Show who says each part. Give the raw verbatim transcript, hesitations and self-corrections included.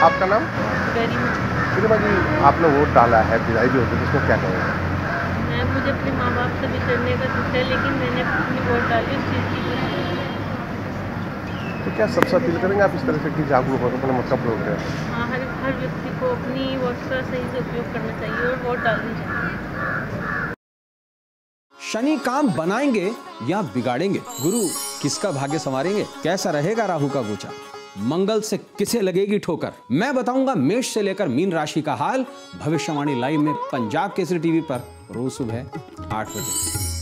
Speaker 1: आपका नाम?
Speaker 2: गरिमा।
Speaker 1: गरिमा जी, आपने वोट डाला है, विदाई भी होती है, तो इसमें क्या कहेंगे?
Speaker 2: मैं मुझे अपने माँ बाप से बिछड़ने का दुख है, लेकिन मैंने अपनी वोट डाली उस चीज़ की खुशी है।
Speaker 1: तो क्या सबसे अपील करेंगे आप इस तरह से कि जागरूक हो, अपने मत का प्रयोग करें?
Speaker 2: हाँ, हर हर व्यक्ति को अपनी वोट का सही से उपयोग करना चाहिए और वोट डालनी चाहिए।
Speaker 3: शनि काम बनाएंगे या बिगाड़ेंगे? गुरु किसका भाग्य संवारेंगे? कैसा रहेगा राहु का गोचा? मंगल से किसे लगेगी ठोकर? मैं बताऊंगा मेष से लेकर मीन राशि का हाल भविष्यवाणी लाइव में पंजाब केसरी टीवी पर रोज सुबह आठ बजे।